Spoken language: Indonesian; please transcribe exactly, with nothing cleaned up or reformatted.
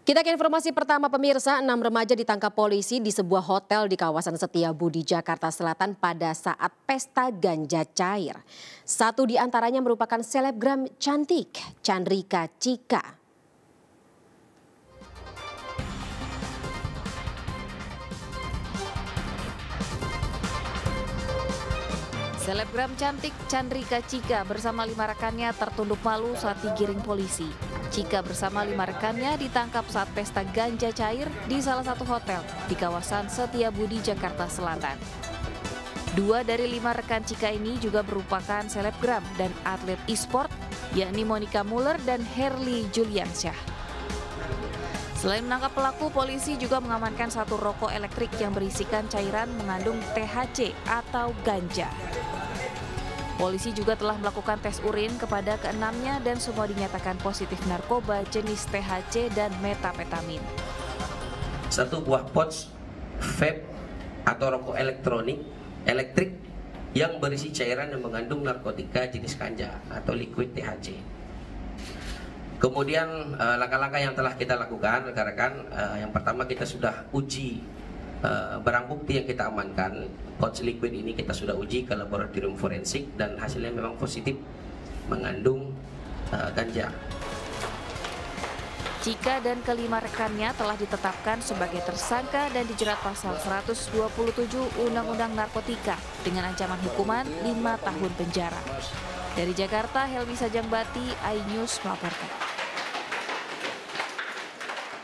Kita ke informasi pertama pemirsa, enam remaja ditangkap polisi di sebuah hotel di kawasan Setiabudi, Jakarta Selatan pada saat pesta ganja cair. Satu di antaranya merupakan selebgram cantik, Chandrika Cika. Selebgram cantik Chandrika Cika bersama lima rekannya tertunduk malu saat digiring polisi. Cika bersama lima rekannya ditangkap saat pesta ganja cair di salah satu hotel di kawasan Setiabudi, Jakarta Selatan. Dua dari lima rekan Cika ini juga merupakan selebgram dan atlet e-sport, yakni Monica Muller dan Herli Juliansyah. Selain menangkap pelaku, polisi juga mengamankan satu rokok elektrik yang berisikan cairan mengandung T H C atau ganja. Polisi juga telah melakukan tes urin kepada keenamnya dan semua dinyatakan positif narkoba jenis T H C dan metapetamin. Satu buah pouch vape atau rokok elektronik elektrik yang berisi cairan yang mengandung narkotika jenis ganja atau liquid T H C. Kemudian langkah-langkah yang telah kita lakukan rekan-rekan, yang pertama kita sudah uji Uh, barang bukti yang kita amankan, pouch liquid ini kita sudah uji ke laboratorium forensik dan hasilnya memang positif mengandung uh, ganja. Cika dan kelima rekannya telah ditetapkan sebagai tersangka dan dijerat pasal seratus dua puluh tujuh Undang-Undang Narkotika dengan ancaman hukuman lima tahun penjara. Dari Jakarta, Helmi Sajangbati, iNews melaporkan.